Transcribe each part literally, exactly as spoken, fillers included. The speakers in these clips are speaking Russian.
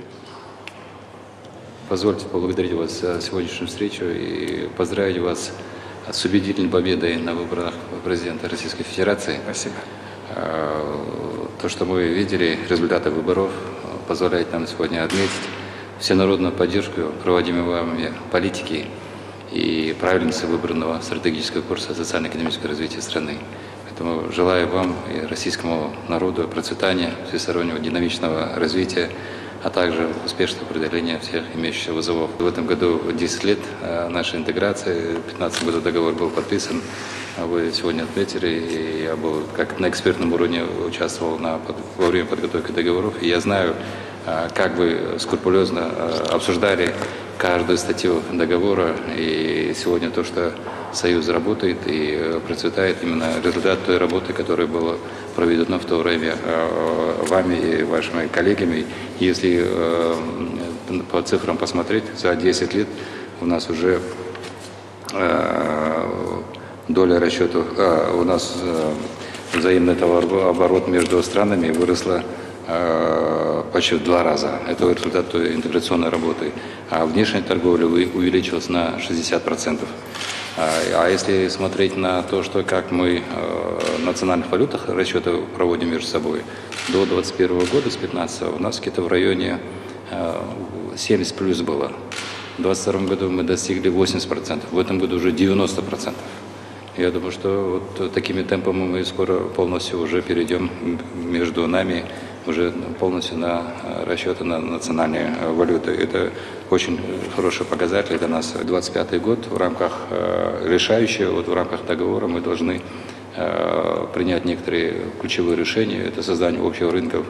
Позвольте поблагодарить вас за сегодняшнюю встречу и поздравить вас с убедительной победой на выборах президента Российской Федерации. Спасибо. То, что мы видели, результаты выборов, позволяет нам сегодня отметить всенародную поддержку проводимой вами политики и правильности выбранного стратегического курса социально-экономического развития страны. Поэтому желаю вам и российскому народу процветания, всестороннего динамичного развития, а также успешного преодоления всех имеющихся вызовов. В этом году десять лет нашей интеграции, в две тысячи пятнадцатом году договор был подписан, вы сегодня отметили, и я был как на экспертном уровне участвовал на, во время подготовки договоров, и я знаю, как вы скрупулезно обсуждали каждую статью договора, и сегодня то, что Союз работает и процветает, именно результат той работы, которая была проведена в то время вами и вашими коллегами. Если по цифрам посмотреть, за десять лет у нас уже доля расчетов, у нас взаимный товарооборот между странами выросла почти в два раза. Это результат той интеграционной работы. А внешняя торговля увеличилась на шестьдесят процентов. А если смотреть на то, что как мы в национальных валютах расчеты проводим между собой, до двадцать первого года, с пятнадцатого, у нас где-то в районе семьдесят плюс было. В двадцать втором году мы достигли восемьдесят процентов, в этом году уже девяносто процентов. Я думаю, что вот такими темпами мы скоро полностью уже перейдем между нами уже полностью на расчеты на национальные валюты. Это очень хороший показатель для нас. двадцать пятый год в рамках решающего, вот в рамках договора мы должны принять некоторые ключевые решения. Это создание общего рынка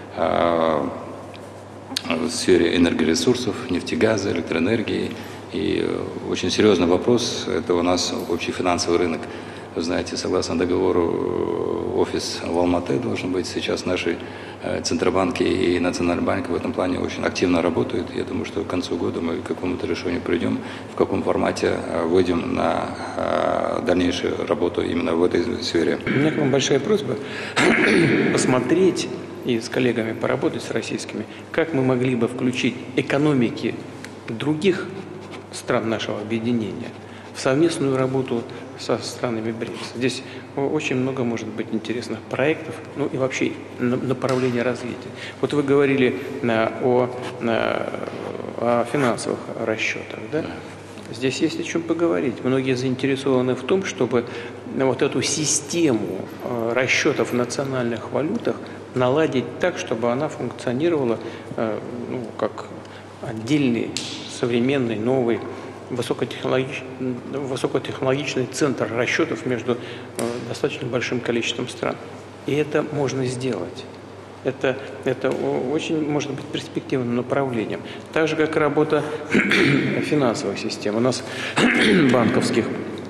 в сфере энергоресурсов, нефтегаза, электроэнергии. И очень серьезный вопрос – это у нас общий финансовый рынок. Вы знаете, согласно договору, офис в Алматы должен быть. Сейчас наши Центробанки и Национальный банк в этом плане очень активно работают. Я думаю, что к концу года мы к какому-то решению придем, в каком формате выйдем на дальнейшую работу именно в этой сфере. У меня к вам большая просьба посмотреть и с коллегами поработать, с российскими, как мы могли бы включить экономики других стран нашего объединения в совместную работу со странами БРИКС. Здесь очень много может быть интересных проектов, ну и вообще направления развития. Вот вы говорили на, о, на, о финансовых расчетах, да? Здесь есть о чем поговорить. Многие заинтересованы в том, чтобы вот эту систему расчетов в национальных валютах наладить так, чтобы она функционировала ну, как отдельный, современный, новый, высокотехнологичный, высокотехнологичный центр расчетов между достаточно большим количеством стран. И это можно сделать. Это, это очень может быть перспективным направлением. Так же, как работа финансовых систем. У нас банковских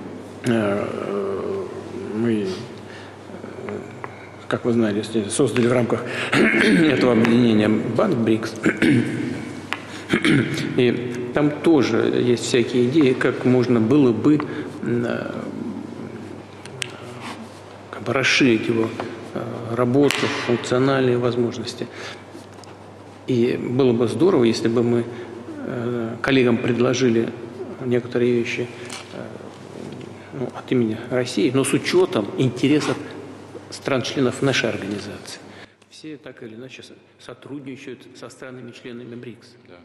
мы, как вы знаете, создали в рамках этого объединения банк БРИКС. И там тоже есть всякие идеи, как можно было бы как бы расширить его работу, функциональные возможности. И было бы здорово, если бы мы коллегам предложили некоторые вещи ну, от имени России, но с учетом интересов стран-членов нашей организации. Все так или иначе сотрудничают со странами-членами БРИКС.